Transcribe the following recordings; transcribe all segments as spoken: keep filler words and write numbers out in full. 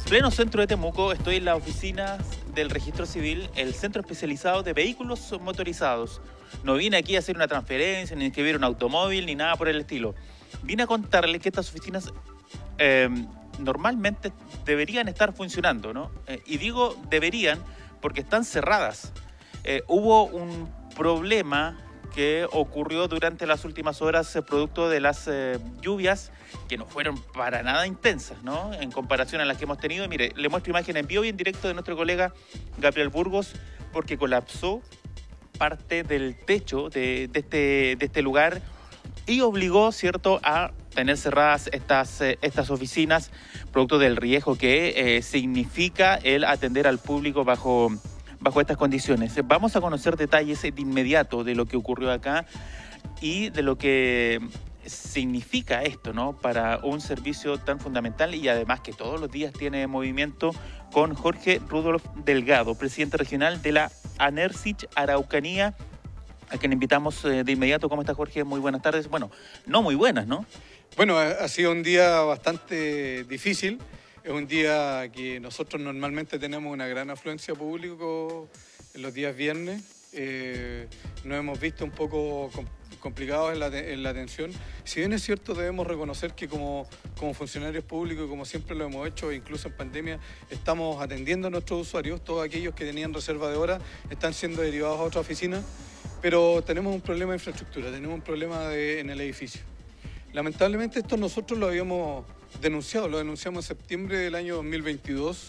pleno centro de Temuco, estoy en las oficinas del Registro Civil, el centro especializado de vehículos motorizados. No vine aquí a hacer una transferencia, ni a inscribir un automóvil, ni nada por el estilo. Vine a contarles que estas oficinas eh, normalmente deberían estar funcionando, ¿no? Eh, y digo deberían porque están cerradas. Eh, hubo un problema que ocurrió durante las últimas horas eh, producto de las eh, lluvias que no fueron para nada intensas, ¿no? En comparación a las que hemos tenido. Mire, le muestro imagen en vivo y en directo de nuestro colega Gabriel Burgos, porque colapsó parte del techo de, de, este, de este lugar y obligó, ¿cierto?, a tener cerradas estas, eh, estas oficinas, producto del riesgo que eh, significa el atender al público bajo... bajo estas condiciones. Vamos a conocer detalles de inmediato de lo que ocurrió acá y de lo que significa esto, ¿no?, para un servicio tan fundamental y además que todos los días tiene movimiento, con Jorge Rudolf Delgado, presidente regional de la ANERSICH Araucanía, a quien invitamos de inmediato. ¿Cómo está, Jorge? Muy buenas tardes. Bueno, no muy buenas, ¿no? Bueno, ha sido un día bastante difícil. Es un día que nosotros normalmente tenemos una gran afluencia público en los días viernes. Eh, nos hemos visto un poco complicados en la, en la atención. Si bien es cierto, debemos reconocer que como, como funcionarios públicos, como siempre lo hemos hecho, incluso en pandemia, estamos atendiendo a nuestros usuarios. Todos aquellos que tenían reserva de horas están siendo derivados a otra oficina, pero tenemos un problema de infraestructura, tenemos un problema de, en el edificio. Lamentablemente esto nosotros lo habíamos denunciado, lo denunciamos en septiembre del año dos mil veintidós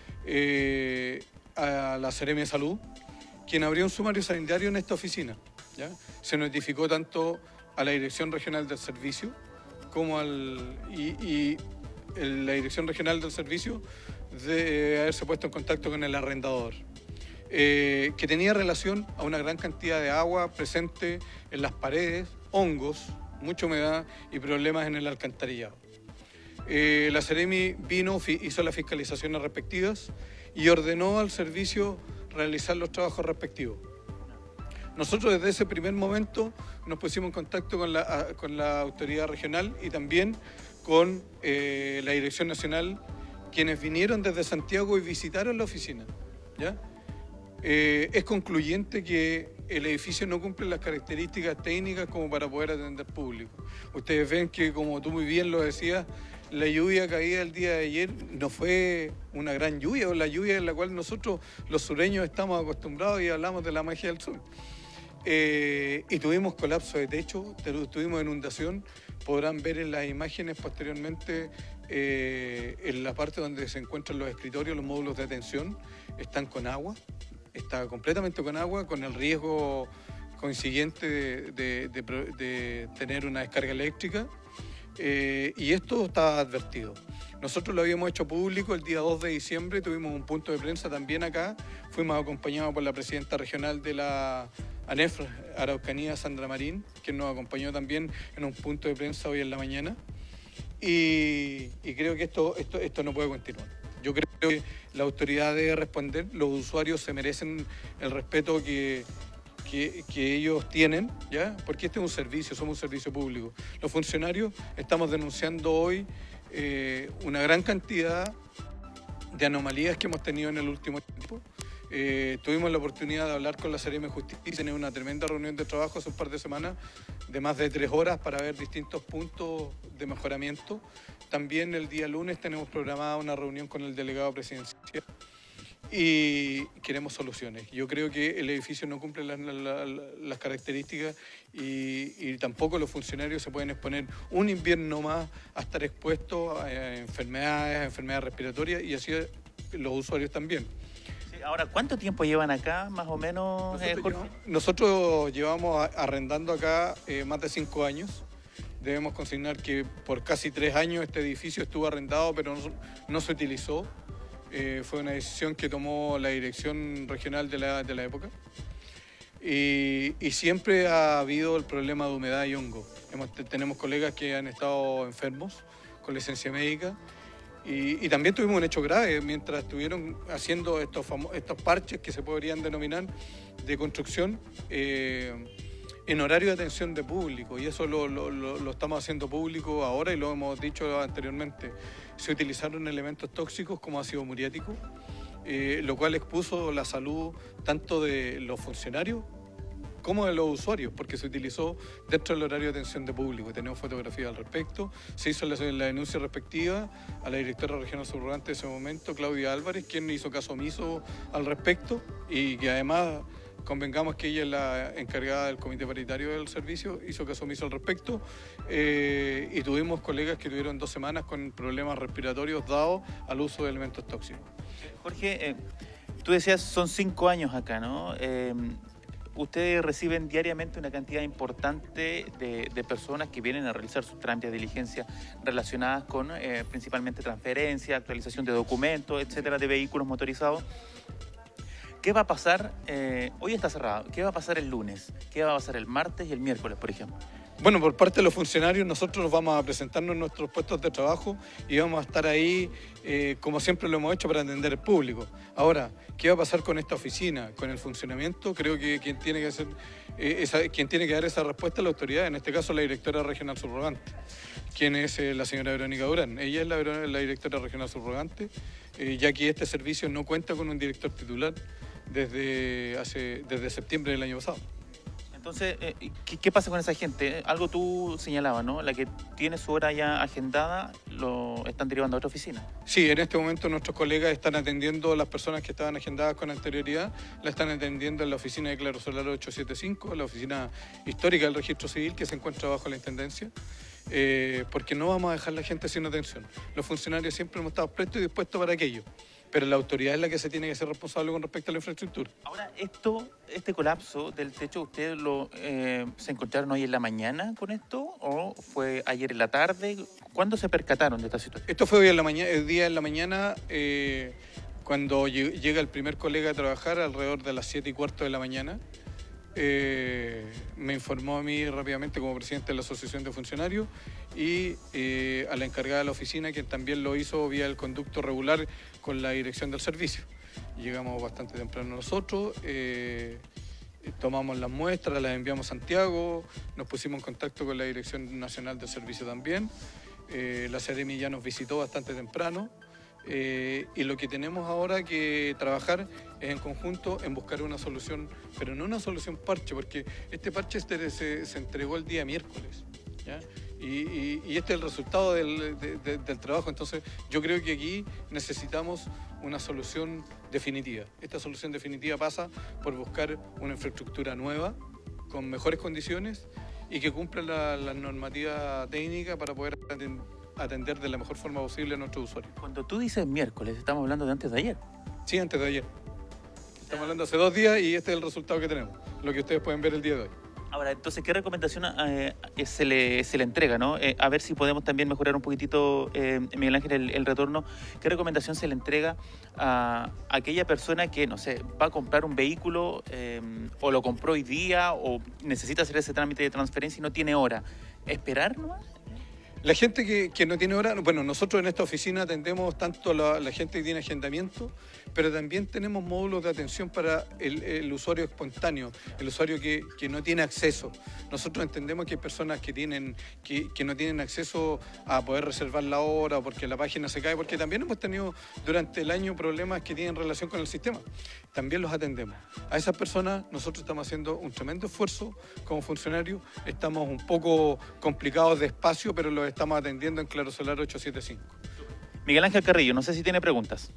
eh, a la Seremia de Salud, quien abrió un sumario sanitario en esta oficina, ¿ya? Se notificó tanto a la Dirección Regional del Servicio como al, y, y el, la Dirección Regional del Servicio de eh, haberse puesto en contacto con el arrendador, eh, que tenía relación a una gran cantidad de agua presente en las paredes, hongos, mucha humedad y problemas en el alcantarillado. Eh, la Seremi vino, hizo las fiscalizaciones respectivas y ordenó al servicio realizar los trabajos respectivos. Nosotros desde ese primer momento nos pusimos en contacto con la, con la autoridad regional y también con eh, la Dirección Nacional, quienes vinieron desde Santiago y visitaron la oficina, ¿ya? Eh, es concluyente que el edificio no cumple las características técnicas como para poder atender público. Ustedes ven que, como tú muy bien lo decías, la lluvia caída el día de ayer no fue una gran lluvia, o la lluvia en la cual nosotros los sureños estamos acostumbrados y hablamos de la magia del sur. Eh, y tuvimos colapso de techo, tuvimos inundación. Podrán ver en las imágenes posteriormente eh, en la parte donde se encuentran los escritorios, los módulos de atención, están con agua. Está completamente con agua, con el riesgo consiguiente de, de, de, de tener una descarga eléctrica, eh, y esto está advertido. Nosotros lo habíamos hecho público el día dos de diciembre, tuvimos un punto de prensa también acá, fuimos acompañados por la presidenta regional de la ANEF Araucanía, Sandra Marín, quien nos acompañó también en un punto de prensa hoy en la mañana, y, y creo que esto, esto, esto no puede continuar. Yo creo que la autoridad debe responder, los usuarios se merecen el respeto que, que, que ellos tienen, ¿ya? Porque este es un servicio, somos un servicio público. Los funcionarios estamos denunciando hoy eh, una gran cantidad de anomalías que hemos tenido en el último tiempo. Eh, tuvimos la oportunidad de hablar con la Seremi de Justicia, tener una tremenda reunión de trabajo hace un par de semanas, de más de tres horas, para ver distintos puntos de mejoramiento. También el día lunes tenemos programada una reunión con el delegado presidencial y queremos soluciones. Yo creo que el edificio no cumple las, las, las características y, y tampoco los funcionarios se pueden exponer un invierno más a estar expuestos a enfermedades, a enfermedades respiratorias, y así los usuarios también. Ahora, ¿cuánto tiempo llevan acá, más o menos, Nosotros, eh, Jorge? llevamos, nosotros llevamos arrendando acá eh, más de cinco años. Debemos consignar que por casi tres años este edificio estuvo arrendado, pero no, no se utilizó. Eh, fue una decisión que tomó la dirección regional de la, de la época. Y, y siempre ha habido el problema de humedad y hongo. Hemos, tenemos colegas que han estado enfermos con licencia médica. Y, y también tuvimos un hecho grave mientras estuvieron haciendo estos, estos parches que se podrían denominar de construcción. Eh, en horario de atención de público, y eso lo, lo, lo, lo estamos haciendo público ahora y lo hemos dicho anteriormente. Se utilizaron elementos tóxicos como ácido muriático, eh, lo cual expuso la salud tanto de los funcionarios como de los usuarios, porque se utilizó dentro del horario de atención de público. Tenemos fotografías al respecto, se hizo la, la denuncia respectiva a la directora regional subrogante de ese momento, Claudia Álvarez, quien hizo caso omiso al respecto, y que además, convengamos que ella es la encargada del comité paritario del servicio, hizo caso omiso al respecto, eh, y tuvimos colegas que tuvieron dos semanas con problemas respiratorios dados al uso de elementos tóxicos. Jorge, eh, tú decías son cinco años acá, ¿no? Eh, Ustedes reciben diariamente una cantidad importante de, de personas que vienen a realizar sus trámites de diligencia relacionadas con eh, principalmente transferencia, actualización de documentos, etcétera, de vehículos motorizados. ¿Qué va a pasar? Eh, hoy está cerrado. ¿Qué va a pasar el lunes? ¿Qué va a pasar el martes y el miércoles, por ejemplo? Bueno, por parte de los funcionarios, nosotros vamos a presentarnos en nuestros puestos de trabajo y vamos a estar ahí, eh, como siempre lo hemos hecho, para atender al público. Ahora, ¿qué va a pasar con esta oficina, con el funcionamiento? Creo que quien tiene que hacer, eh, esa, quien tiene que dar esa respuesta es la autoridad, en este caso la directora regional subrogante, quien es eh, la señora Verónica Durán. Ella es la, la directora regional subrogante, eh, ya que este servicio no cuenta con un director titular desde, hace, desde septiembre del año pasado. Entonces, eh, ¿qué, ¿qué pasa con esa gente? Algo tú señalabas, ¿no? La que tiene su hora ya agendada, lo están derivando a otra oficina. Sí, en este momento nuestros colegas están atendiendo a las personas que estaban agendadas con anterioridad, la están atendiendo en la oficina de Claro Solar ochocientos setenta y cinco, la oficina histórica del registro civil que se encuentra bajo la intendencia, eh, porque no vamos a dejar a la gente sin atención. Los funcionarios siempre hemos estado prestos y dispuestos para aquello, pero la autoridad es la que se tiene que ser responsable con respecto a la infraestructura. Ahora, esto, este colapso del techo, ¿ustedes lo, eh, se encontraron hoy en la mañana con esto o fue ayer en la tarde? ¿Cuándo se percataron de esta situación? Esto fue hoy en la mañana, el día en la mañana, eh, cuando llega el primer colega a trabajar, alrededor de las siete y cuarto de la mañana. Eh, me informó a mí rápidamente como presidente de la Asociación de Funcionarios y eh, a la encargada de la oficina, quien también lo hizo vía el conducto regular con la dirección del servicio. Llegamos bastante temprano nosotros, eh, tomamos las muestras, las enviamos a Santiago, nos pusimos en contacto con la Dirección Nacional del Servicio también, eh, la Seremi ya nos visitó bastante temprano. Eh, y lo que tenemos ahora que trabajar es en conjunto en buscar una solución, pero no una solución parche, porque este parche se, se, se entregó el día miércoles, ¿ya? Y, y, y este es el resultado del, de, de, del trabajo. Entonces yo creo que aquí necesitamos una solución definitiva. Esta solución definitiva pasa por buscar una infraestructura nueva, con mejores condiciones y que cumpla la, la normativa técnica para poder atender atender de la mejor forma posible a nuestros usuarios. Cuando tú dices miércoles, estamos hablando de antes de ayer. Sí, antes de ayer. Estamos hablando hace dos días y este es el resultado que tenemos, lo que ustedes pueden ver el día de hoy. Ahora, entonces, ¿qué recomendación eh, se, le, se le entrega, ¿no? Eh, a ver si podemos también mejorar un poquitito, eh, Miguel Ángel, el, el retorno. ¿Qué recomendación se le entrega a, a aquella persona que, no sé, va a comprar un vehículo eh, o lo compró hoy día o necesita hacer ese trámite de transferencia y no tiene hora? ¿Esperar nomás? La gente que, que no tiene hora, bueno, nosotros en esta oficina atendemos tanto a la, la gente que tiene agendamiento, pero también tenemos módulos de atención para el, el usuario espontáneo, el usuario que, que no tiene acceso. Nosotros entendemos que hay personas que, tienen, que, que no tienen acceso a poder reservar la hora o porque la página se cae, porque también hemos tenido durante el año problemas que tienen relación con el sistema. También los atendemos. A esas personas nosotros estamos haciendo un tremendo esfuerzo como funcionarios, estamos un poco complicados de espacio, pero los estamos atendiendo en Claro Solar ochocientos setenta y cinco. Miguel Ángel Carrillo, no sé si tiene preguntas.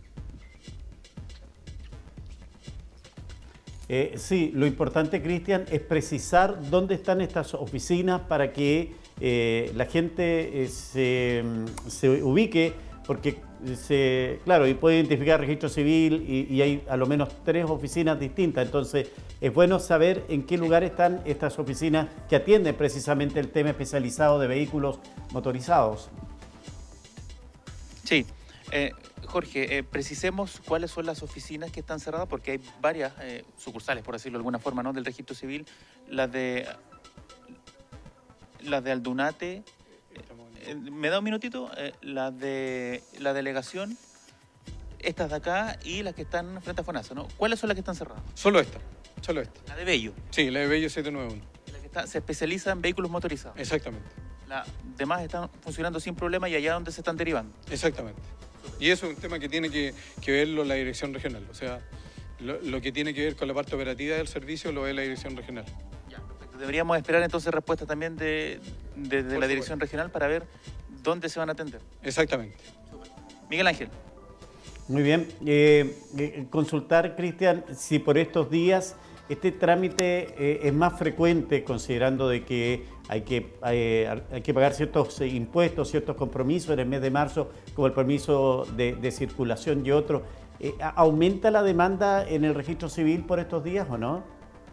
Eh, sí, lo importante, Cristian, es precisar dónde están estas oficinas para que eh, la gente eh, se, se ubique, porque, se, claro, y puede identificar registro civil y, y hay a lo menos tres oficinas distintas, entonces es bueno saber en qué lugar están estas oficinas que atienden precisamente el tema especializado de vehículos motorizados. Sí. Eh, Jorge, eh, precisemos cuáles son las oficinas que están cerradas, porque hay varias eh, sucursales, por decirlo de alguna forma, ¿no?, del registro civil. Las de, las de Aldunate, eh, ¿me da un minutito? Eh, las de la delegación, estas de acá y las que están frente a FONASA, ¿no? ¿Cuáles son las que están cerradas? Solo esta, solo esta. La de Bello. Sí, la de Bello setecientos noventa y uno. ¿Y la que está, se especializa en vehículos motorizados. Exactamente. Las demás están funcionando sin problema y allá donde se están derivando. Exactamente. Y eso es un tema que tiene que, que verlo la dirección regional. O sea, lo, lo que tiene que ver con la parte operativa del servicio lo ve la dirección regional. Ya, perfecto. Deberíamos esperar entonces respuestas también de, de, de la dirección regional para ver dónde se van a atender. Exactamente. Miguel Ángel. Muy bien. Eh, eh, consultar, Cristian, si por estos días este trámite eh, es más frecuente, considerando de que hay que, eh, hay que pagar ciertos impuestos, ciertos compromisos en el mes de marzo, como el permiso de, de circulación y otros. Eh, ¿Aumenta la demanda en el registro civil por estos días o no?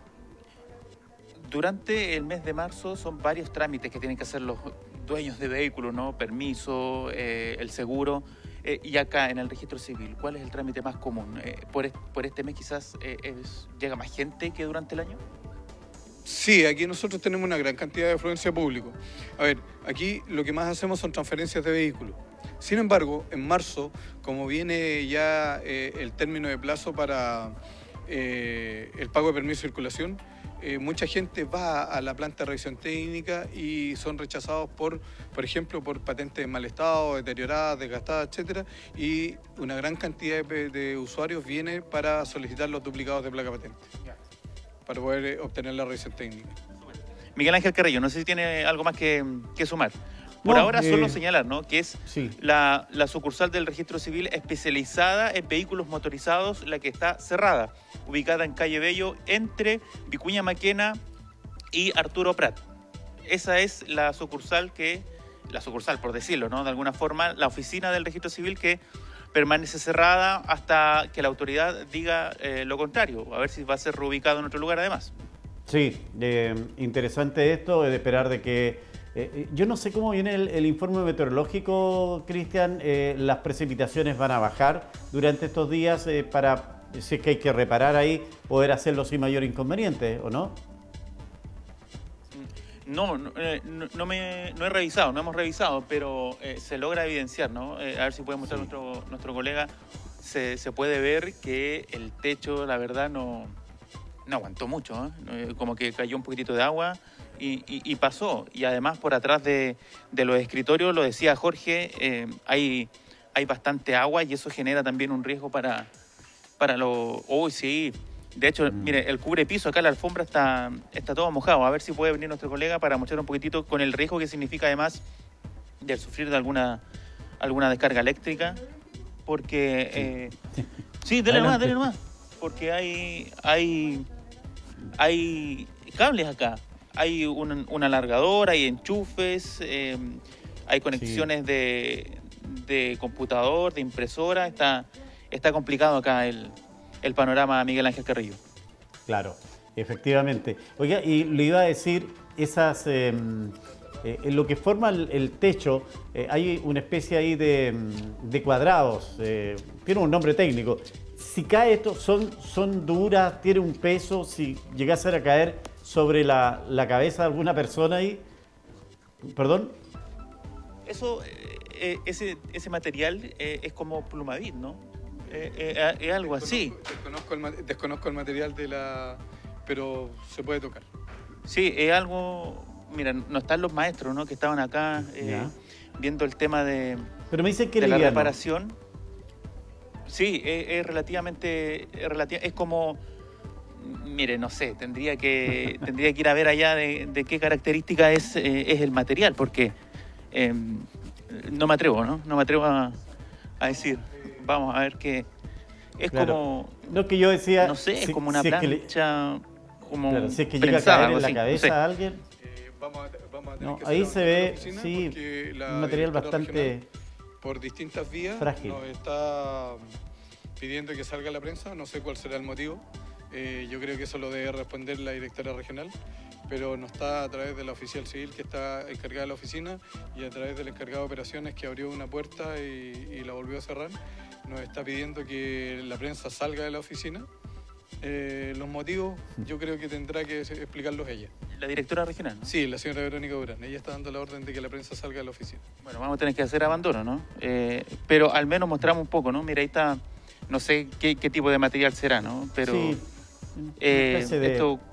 Durante el mes de marzo son varios trámites que tienen que hacer los dueños de vehículos, ¿no? Permiso, eh, el seguro. Eh, y acá en el registro civil, ¿cuál es el trámite más común? Eh, por, est por este mes quizás eh, es, llega más gente que durante el año. Sí, aquí nosotros tenemos una gran cantidad de afluencia público. A ver, aquí lo que más hacemos son transferencias de vehículos. Sin embargo, en marzo, como viene ya eh, el término de plazo para eh, el pago de permiso de circulación, eh, mucha gente va a la planta de revisión técnica y son rechazados por, por ejemplo, por patentes en mal estado, deterioradas, desgastadas, etcétera, y una gran cantidad de, de usuarios viene para solicitar los duplicados de placa patente, para poder eh, obtener la revisión técnica. Miguel Ángel Carrillo, no sé si tiene algo más que, que sumar. Por No, ahora eh, solo señalar, ¿no?, que es sí. la, la sucursal del registro civil especializada en vehículos motorizados, la que está cerrada, ubicada en Calle Bello, entre Vicuña Maquena y Arturo Prat. Esa es la sucursal que, la sucursal por decirlo, ¿no?, de alguna forma, la oficina del registro civil que permanece cerrada hasta que la autoridad diga eh, lo contrario, a ver si va a ser reubicado en otro lugar además. Sí, eh, interesante esto, de esperar de que... Eh, yo no sé cómo viene el, el informe meteorológico, Cristian. Eh, las precipitaciones van a bajar durante estos días eh, para, si es que hay que reparar ahí, poder hacerlo sin mayor inconveniente, ¿o no? No, no, eh, no, no, me, no he revisado, no hemos revisado, pero eh, se logra evidenciar, ¿no? Eh, a ver si puede mostrar sí. nuestro, nuestro colega. Se, se puede ver que el techo, la verdad, no, no aguantó mucho, ¿eh? Eh, como que cayó un poquitito de agua. Y, y, y pasó, y además por atrás de, de los escritorios, lo decía Jorge, eh, hay, hay bastante agua y eso genera también un riesgo para, para los... Uy, sí, de hecho, mm. mire, el cubrepiso acá, la alfombra está, está todo mojado. A ver si puede venir nuestro colega para mostrar un poquitito con el riesgo que significa además de sufrir de alguna, alguna descarga eléctrica, porque... Sí, eh, sí dele nomás, dele nomás, porque hay, hay, hay cables acá. Hay un, un alargador, hay enchufes, eh, hay conexiones sí. de, de computador, de impresora. Está, está complicado acá el, el panorama, Miguel Ángel Carrillo. Claro, efectivamente. Oiga, y le iba a decir, esas, eh, eh, en lo que forma el, el techo, eh, hay una especie ahí de, de cuadrados, eh, tiene un nombre técnico. Si cae esto, son, son duras, tiene un peso, si llegase a caer sobre la, la cabeza de alguna persona ahí, ¿perdón? Eso, eh, ese, ese material eh, es como Plumavit, ¿no? Eh, eh, es algo así. Desconozco el, desconozco el material de la... pero se puede tocar. Sí, es algo... Mira, no están los maestros, ¿no?, que estaban acá eh, viendo el tema de, pero me dicen que de la liviano. reparación. Sí, es, es relativamente... Es, relativ es como... Mire, no sé, tendría que tendría que ir a ver allá de, de qué característica es, eh, es el material, porque eh, no me atrevo, ¿no? No me atrevo a, a decir. Vamos a ver qué... Es claro. como... No, que yo decía... No sé, si, es como una si plancha... Es que como claro, si es que prensada, llega a caer en la así, cabeza no sé. a alguien... Eh, vamos a, vamos a tener no, que ahí se ve, sí, un material bastante... Regional, por distintas vías, frágil. Nos está pidiendo que salga la prensa, no sé cuál será el motivo. Eh, yo creo que eso lo debe responder la directora regional, pero no está a través de la oficial civil que está encargada de la oficina y a través del encargado de operaciones que abrió una puerta y, y la volvió a cerrar. Nos está pidiendo que la prensa salga de la oficina. Eh, los motivos yo creo que tendrá que explicarlos ella. ¿La directora regional? ¿No? Sí, la señora Verónica Durán. Ella está dando la orden de que la prensa salga de la oficina. Bueno, vamos a tener que hacer abandono, ¿no? Eh, pero al menos mostramos un poco, ¿no? Mira, ahí está, no sé qué, qué tipo de material será, ¿no? Pero... Sí. Eh, de... esto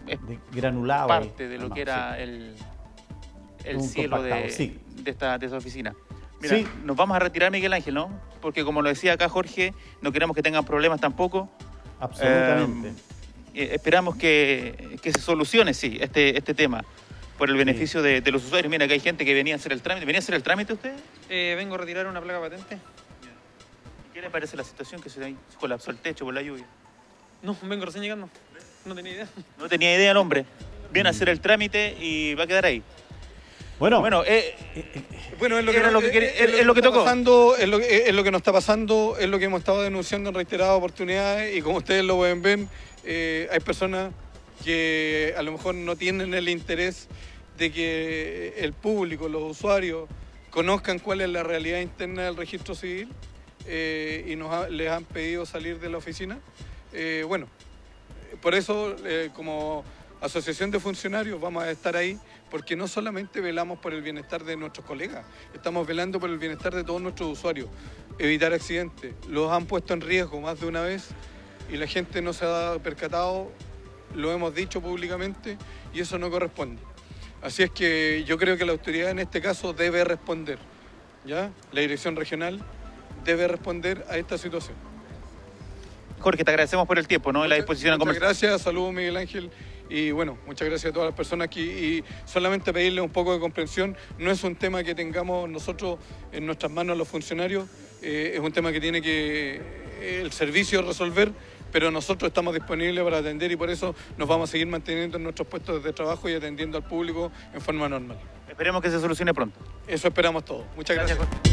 es de granulado. parte ahí, de lo además, que era sí. el, el Un cielo de, compactado, sí. de, esta, de esta oficina. Mira, Sí. nos vamos a retirar, Miguel Ángel, ¿no? Porque como lo decía acá Jorge, no queremos que tengan problemas tampoco. Absolutamente. Eh, esperamos que, que se solucione, sí, este, este tema por el beneficio de, de los usuarios. Mira, que hay gente que venía a hacer el trámite. ¿Venía a hacer el trámite usted? Eh, vengo a retirar una placa patente. ¿Qué le parece la situación que se, se colapsó el techo por la lluvia? No, vengo recién llegando. No tenía idea. No tenía idea el hombre. Viene a hacer el trámite y va a quedar ahí. Bueno, Bueno, eh, Bueno, es lo que, Era lo que es- quería- es es lo que está tocó. pasando, es lo, que- es lo que nos está pasando, es lo que hemos estado denunciando en reiteradas oportunidades y como ustedes lo pueden ver, eh, hay personas que a lo mejor no tienen el interés de que el público, los usuarios, conozcan cuál es la realidad interna del registro civil eh, y nos ha- les han pedido salir de la oficina. Eh, bueno, por eso, eh, como asociación de funcionarios, vamos a estar ahí, porque no solamente velamos por el bienestar de nuestros colegas, estamos velando por el bienestar de todos nuestros usuarios. Evitar accidentes, los han puesto en riesgo más de una vez y la gente no se ha percatado, lo hemos dicho públicamente y eso no corresponde. Así es que yo creo que la autoridad en este caso debe responder, ¿ya? La dirección regional debe responder a esta situación. Jorge, te agradecemos por el tiempo, ¿no? Y la disposición a Muchas conversar. gracias, saludos Miguel Ángel y bueno, muchas gracias a todas las personas aquí y solamente pedirle un poco de comprensión, no es un tema que tengamos nosotros en nuestras manos los funcionarios, eh, es un tema que tiene que eh, el servicio resolver, pero nosotros estamos disponibles para atender y por eso nos vamos a seguir manteniendo en nuestros puestos de trabajo y atendiendo al público en forma normal. Esperemos que se solucione pronto. Eso esperamos todos. Muchas gracias. Jorge.